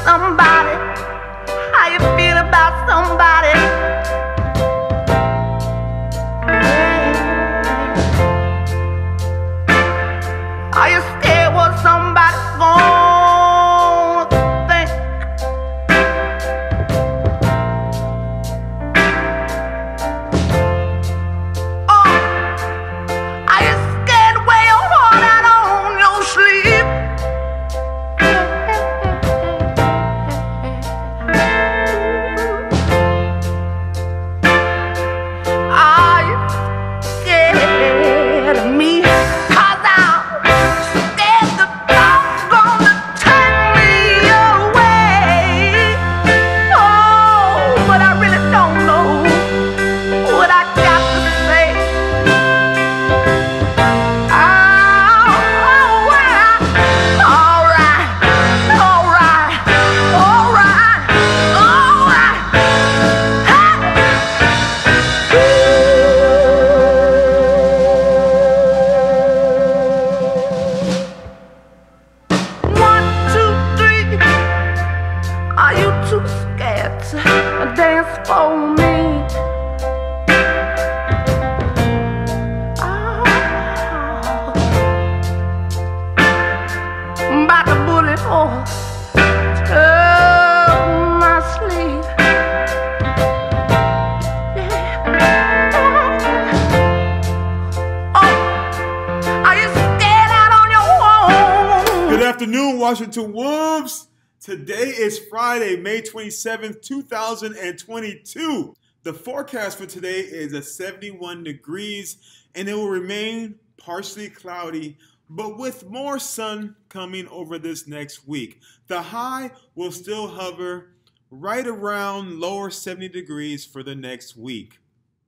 somebody? How you feel about somebody? Are you scared what somebody's gonna think? Oh, are you scared where your heart out on your sleeve? Are you scared of me? 'Cause I'm scared the thoughts gonna take me away. Oh, but I really don't know what I got to say. Alright, alright, alright, alright, alright. One, two, three. Are you too scared to dance for me? Oh, about the bullet hole up my sleeve. Yeah. Oh, are you scared out on your own? Good afternoon, Washington Wolves. Today is Friday, May 27th, 2022. The forecast for today is 71 degrees and it will remain partially cloudy, but with more sun coming over this next week. The high will still hover right around lower 70 degrees for the next week.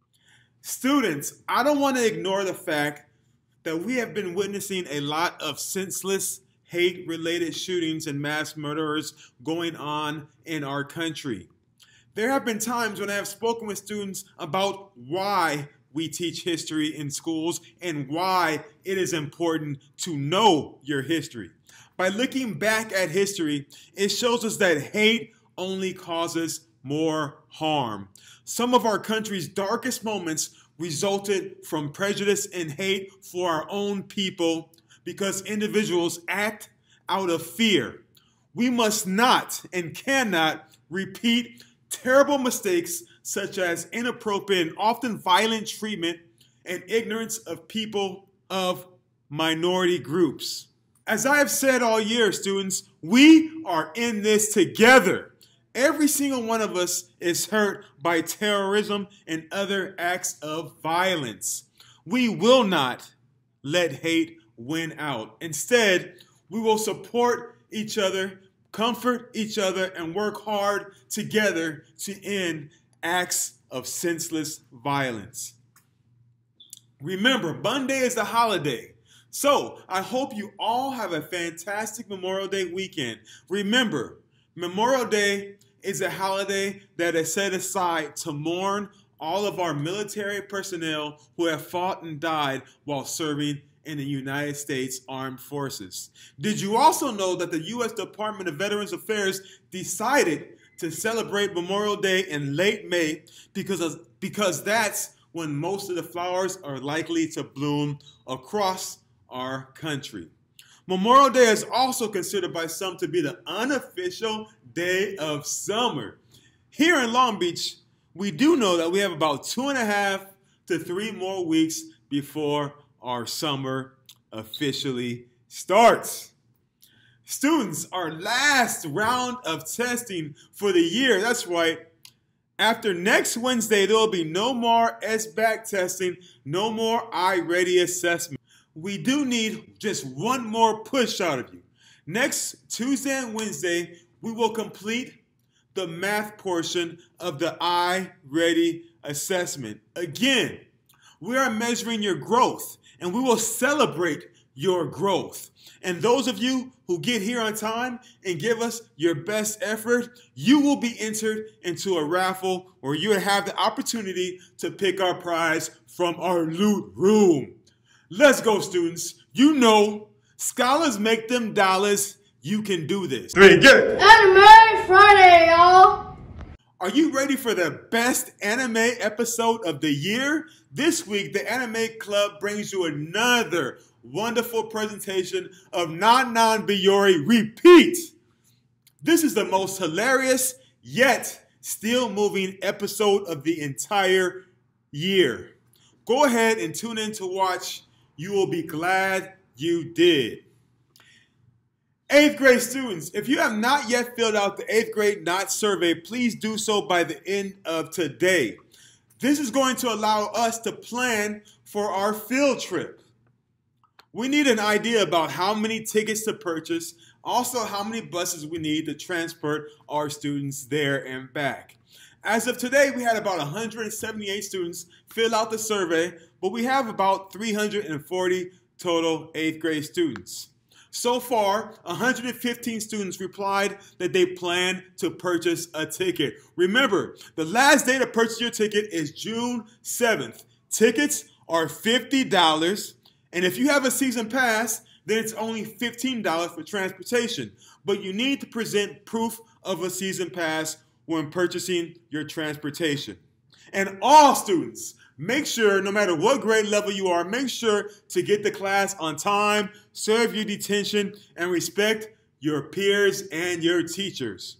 Students, I don't want to ignore the fact that we have been witnessing a lot of senseless hate-related shootings and mass murderers going on in our country. There have been times when I have spoken with students about why we teach history in schools and why it is important to know your history. By looking back at history, it shows us that hate only causes more harm. Some of our country's darkest moments resulted from prejudice and hate for our own people because individuals act out of fear. We must not and cannot repeat terrible mistakes such as inappropriate and often violent treatment and ignorance of people of minority groups. As I have said all year, students, we are in this together. Every single one of us is hurt by terrorism and other acts of violence. We will not let hate win out. Instead, we will support each other, comfort each other, and work hard together to end acts of senseless violence. Remember, Monday is a holiday. So I hope you all have a fantastic Memorial Day weekend. Remember, Memorial Day is a holiday that is set aside to mourn all of our military personnel who have fought and died while serving in the United States Armed Forces. Did you also know that the U.S. Department of Veterans Affairs decided to celebrate Memorial Day in late May because that's when most of the flowers are likely to bloom across our country. Memorial Day is also considered by some to be the unofficial day of summer. Here in Long Beach, we do know that we have about 2.5 to 3 more weeks before our summer officially starts. Students, our last round of testing for the year, that's right, after next Wednesday, there will be no more SBAC testing, no more iReady assessment. We do need just one more push out of you. Next Tuesday and Wednesday, we will complete the math portion of the iReady assessment. Again, we are measuring your growth, and we will celebrate your growth. And those of you who get here on time and give us your best effort, you will be entered into a raffle where you will have the opportunity to pick our prize from our loot room. Let's go, students. You know, scholars make them dollars, You can do this. 3, get it! Anime Friday, y'all! Are you ready for the best anime episode of the year? This week, the Anime Club brings you another wonderful presentation of Non Biyori Repeat. This is the most hilarious yet still moving episode of the entire year. Go ahead and tune in to watch. You will be glad you did. 8th grade students, if you have not yet filled out the 8th grade NOT survey, please do so by the end of today. This is going to allow us to plan for our field trip. We need an idea about how many tickets to purchase, also how many buses we need to transport our students there and back. As of today, we had about 178 students fill out the survey, but we have about 340 total 8th grade students. So far, 115 students replied that they plan to purchase a ticket. Remember, the last day to purchase your ticket is June 7th. Tickets are $50, and if you have a season pass, then it's only $15 for transportation. But you need to present proof of a season pass when purchasing your transportation. And all students, make sure, no matter what grade level you are, make sure to get to class on time, serve your detention, and respect your peers and your teachers.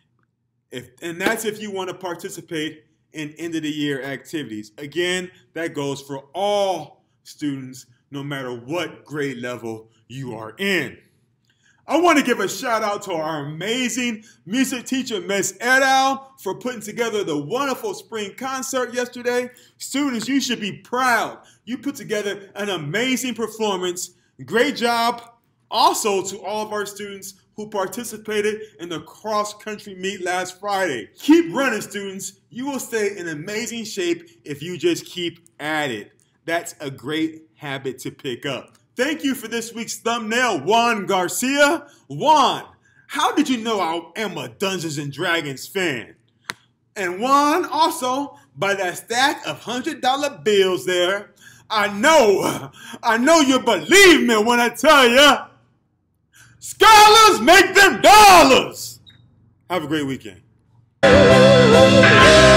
And that's if you want to participate in end-of-the-year activities. Again, that goes for all students, no matter what grade level you are in. I want to give a shout out to our amazing music teacher, Miss Edal, for putting together the wonderful spring concert yesterday. Students, you should be proud. You put together an amazing performance. Great job. Also to all of our students who participated in the cross-country meet last Friday. Keep running, students. You will stay in amazing shape if you just keep at it. That's a great habit to pick up. Thank you for this week's thumbnail, Juan Garcia. Juan, how did you know I am a Dungeons & Dragons fan? And Juan, also, by that stack of $100 bills there, I know you believe me when I tell you, scholars make them dollars. Have a great weekend.